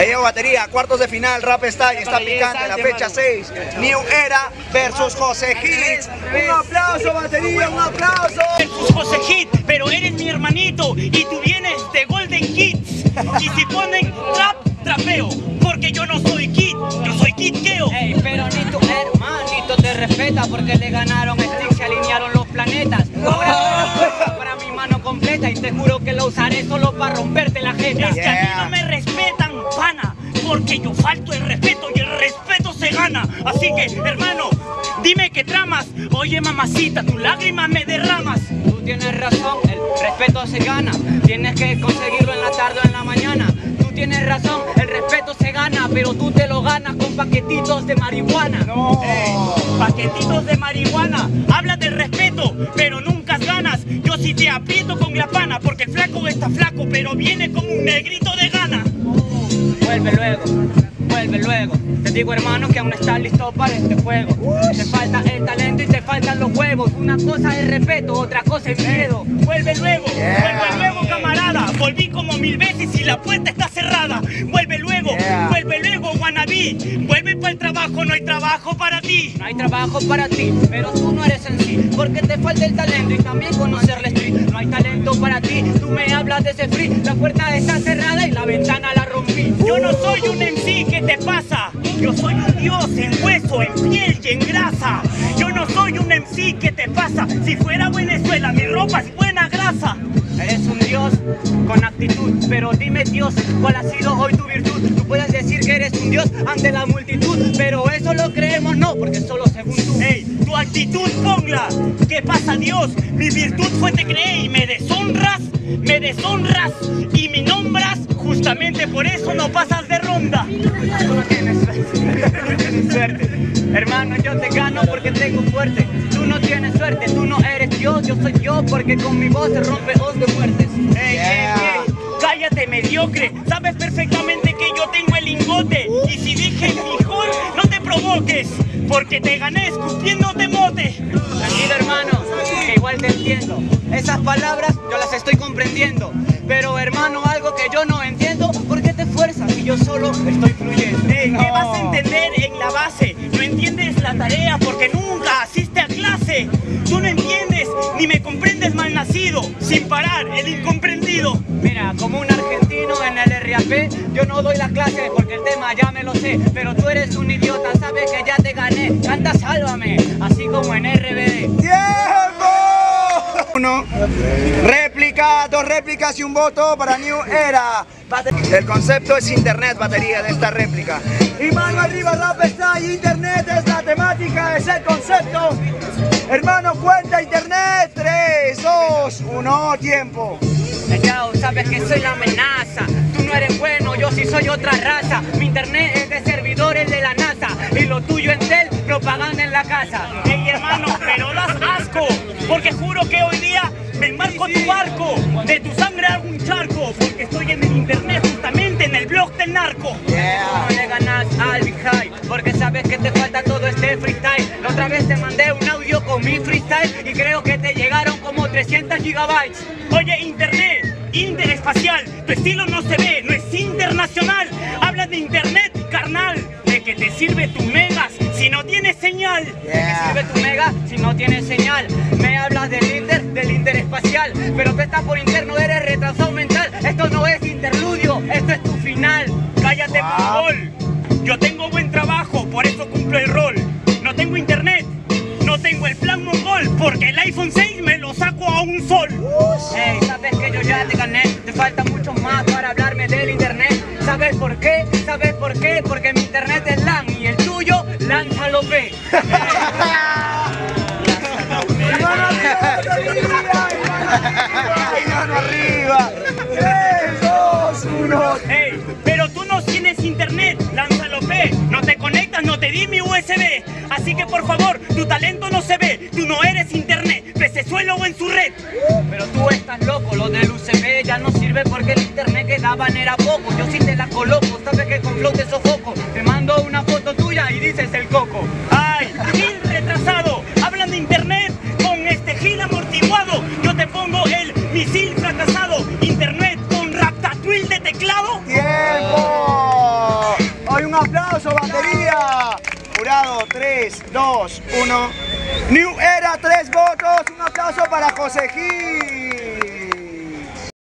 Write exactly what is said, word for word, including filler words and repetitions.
llegó batería, cuartos de final, Rap Style, está picante, la fecha seis, New Era versus José Hits. Un aplauso, batería, un aplauso. Versus José Hit, pero eres mi hermanito y tú vienes de Golden Kids. Y si ponen trap, trapeo, porque yo no soy Kid, yo soy Kid Keo. Ey, pero ni tu hermanito te respeta porque le ganaron Stick, se alinearon los planetas. Ahora para mi mano completa y te juro que lo usaré solo para romperte la jeta. Es que a mí no me respetan, pana, porque yo falto el respeto y el respeto se gana. Así que, hermano, dime qué tramas. Oye, mamacita, tu lágrima me derramas. Tú tienes razón, el respeto se gana. Tienes que conseguirlo en la tarde o en la mañana. Tú tienes razón, el respeto se gana, pero tú te lo ganas con paquetitos de marihuana. No, hey, paquetitos de marihuana. Hablas del respeto, pero nunca ganas. Yo sí te aprieto con la pana, porque el flaco está flaco, pero viene como un negrito de gana. Vuelve luego, vuelve luego. Te digo, hermano, que aún no estás listo para este juego. Te falta el talento y te faltan los huevos. Una cosa es respeto, otra cosa es miedo. Vuelve luego, yeah. vuelve luego, camarada. Volví como mil veces y la puerta está cerrada. Vuelve luego, yeah. vuelve luego, wannabe. Vuelve para el trabajo, no hay trabajo para ti. No hay trabajo para ti, pero tú no eres en sí, porque te falta el talento y también conocer la street. No hay talento para ti, tú me hablas de ese free. La puerta está cerrada y la ventana la rompí. Yo no soy un M C, ¿qué te pasa? Yo soy un dios en hueso, en piel y en grasa. Yo no soy un M C, ¿qué te pasa? Si fuera Venezuela, mi ropa es buena grasa. Eres un dios con actitud, pero dime, Dios, ¿cuál ha sido hoy tu virtud? Tú puedes decir que eres un dios ante la multitud, pero eso lo creemos no, porque solo según tú. Ey, tu actitud ponla. ¿Qué pasa, Dios? Mi virtud fue te creé y me deshonras, me deshonras y me nombras. Justamente por eso no pasas de ronda. Tú no tienes suerte, no tienes suerte. Hermano, yo te gano porque tengo fuerte. Tú no tienes suerte, tú no eres Dios, yo soy yo porque con mi voz se rompe os de muertes. Ey, yeah. ey, ey, cállate, mediocre. Sabes perfectamente que yo tengo el lingote. Y si dije mejor, no te provoques, porque te gané escupiéndote mote. Tranquilo, hermano, que igual te entiendo. Esas palabras yo las estoy comprendiendo. Pero, hermano, algo que yo no entiendo, ¿por qué te fuerzas si yo solo estoy fluyendo? Eh, ¿Qué no. vas a entender en la base? No entiendes la tarea porque nunca asiste a clase. Tú no entiendes ni me comprendes, malnacido. Sin parar, el incomprendido. Mira, como un argentino en el R A P, yo no doy la clase porque el tema ya me lo sé. Pero tú eres un idiota, sabes que ya te gané. Canta Sálvame, así como en R B D. ¡Tiempo! Uno, réplica, dos réplicas y un voto para New Era. El concepto es internet, batería de esta réplica. Y mano arriba, Rap Style, internet es la temática, es el concepto. Hermano, cuenta internet. tres, dos, uno, tiempo. Yo, sabes que soy la amenaza. Tú no eres bueno, yo sí soy otra raza. Mi internet es de servidores de la NASA. Y lo tuyo en Tel, propaganda en la casa. Ey, hermano, pero das asco, porque juro que hoy día me enmarco tu barco. De tu sangre hago un charco, porque estoy en el internet, justamente en el blog del narco. Yeah. No le ganas al Big High, porque sabes que te falta todo este freestyle. La otra vez te mandé un audio con mi freestyle y creo que te llegaron como trescientos gigabytes. Oye, internet, interespacial, tu estilo no se ve, no es internacional. Hablas de internet, carnal. ¿De qué te sirve tu megas si no tienes señal? Yeah. ¿De qué sirve tu mega si no tienes señal? Me hablas del inter, del interespacial, pero tú estás por interno, eres retrasado mental. Esto no es interludio, esto es tu final. Cállate, mongol. Yo tengo buen trabajo, por eso cumplo el rol. No tengo internet, no tengo el plan mongol, porque el iPhone seis me lo saco a un sol. Hey, sabes que yo ya te gané, te falta mucho más para hablarme del internet. ¿Sabes por qué? ¿Sabes por qué? Porque mi internet es LAN y el tuyo, Lánzalo P. ¡Mano arriba! tres, dos, uno. Hey, pero tú no tienes internet, Lánzalo P. No te conectas, no te di mi U S B. Así que por favor, tu talento no se ve. Tú no eres internet, pecesuelo o en su red. Pero tú estás loco, lo del U S B ya no sirve porque el internet que daban era poco. Yo sí te la coloco, sabes que con flow te sofoco. Te mando una foto tuya y dices el coco. Ay, Gil retrasado, hablan de internet con este Gil amortiguado. Yo te pongo el misil fracasado, internet con Ratatouille de teclado. ¡Tiempo! aplauso, batería. Jurado, tres, dos, uno. New Era, tres votos. Un aplauso para José Gil.